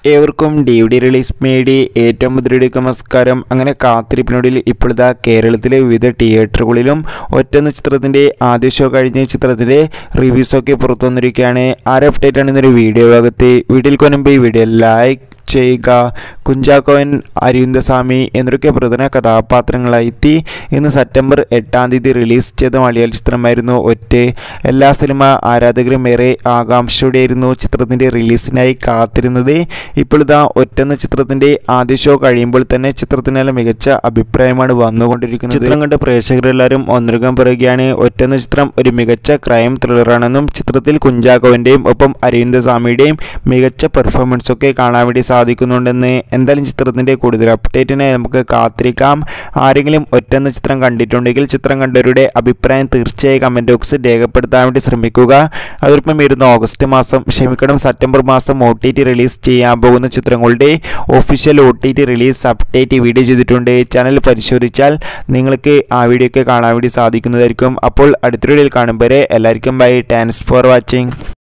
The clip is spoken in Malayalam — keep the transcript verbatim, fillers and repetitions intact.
ഏവർക്കും ഡി വി ഡി റിലീസ് മേടി ഏറ്റവും മുതലെടുക്കും നമസ്കാരം. അങ്ങനെ കാത്തിരിപ്പിനൊടുവിൽ ഇപ്പോഴത്തെ കേരളത്തിലെ വിവിധ തിയേറ്ററുകളിലും ഒറ്റ ചിത്രത്തിൻ്റെ ആദ്യ ഷോ കഴിഞ്ഞ ചിത്രത്തിൻ്റെ റിവ്യൂസൊക്കെ പുറത്തു വന്നിരിക്കുകയാണ്. ആരെ അപ്ഡേറ്റ് ആണ് ഇന്നൊരു വീഡിയോ ഭാഗത്ത്. വീഡിയോയിൽ കൊണ്ടുമ്പോൾ ഈ വീഡിയോ ലൈക്ക് ചെയ്യുക. കുഞ്ചാക്കോൻ, അരവിന്ദസ്വാമി എന്നൊക്കെ പ്രധാന കഥാപാത്രങ്ങളായി ഇന്ന് സെപ്റ്റംബർ എട്ടാം തീയതി റിലീസ് ചെയ്ത മലയാള ചിത്രമായിരുന്നു ഒറ്റ. എല്ലാ സിനിമ ആരാധകരും ഏറെ ആകാംക്ഷയോടെയായിരുന്നു ചിത്രത്തിൻ്റെ റിലീസിനായി കാത്തിരുന്നത്. ഇപ്പോഴിതാ ഒറ്റ എന്ന ചിത്രത്തിൻ്റെ ആദ്യ ഷോ കഴിയുമ്പോൾ തന്നെ ചിത്രത്തിനുള്ള മികച്ച അഭിപ്രായമാണ് വന്നുകൊണ്ടിരിക്കുന്നത്. ചിത്രം കണ്ട പ്രേക്ഷകരെല്ലാവരും ഒന്നരകം പറയുകയാണ്. ഒറ്റ എന്ന ചിത്രം ഒരു മികച്ച ക്രൈം ത്രില്ലറാണെന്നും ചിത്രത്തിൽ കുഞ്ചാക്കോവിൻ്റെയും ഒപ്പം അരവിന്ദസ്വാമിയുടെയും മികച്ച പെർഫോമൻസൊക്കെ കാണാൻ വേണ്ടി സാധിക്കുന്നുണ്ടെന്ന്. എന്തായാലും ചിത്രത്തിൻ്റെ കൂടുതൽ അപ്ഡേറ്റിനായി നമുക്ക് കാത്തിരിക്കാം. ആരെങ്കിലും ഒറ്റ എന്ന ചിത്രം കണ്ടിട്ടുണ്ടെങ്കിൽ ചിത്രം കണ്ടവരുടെ അഭിപ്രായം തീർച്ചയായും കമൻറ്റ് ബോക്സിൽ രേഖപ്പെടുത്താൻ വേണ്ടി ശ്രമിക്കുക. അതോടൊപ്പം വരുന്ന ഓഗസ്റ്റ് മാസം ക്ഷമിക്കണം സെപ്റ്റംബർ മാസം ഒ ടി ടി റിലീസ് ചെയ്യാൻ പോകുന്ന ചിത്രങ്ങളുടെ official O T T release update video ചെയ്തിട്ടുണ്ട്. ചാനൽ പരിശോധിച്ചാൽ നിങ്ങൾക്ക് ആ വീഡിയോ ഒക്കെ കാണാൻ വേണ്ടി സാധിക്കുന്നതായിരിക്കും. അപ്പോൾ അടുത്ത വീഡിയോയിൽ കാണുമ്പോൾ എല്ലാവർക്കും ബൈ. Thanks for watching.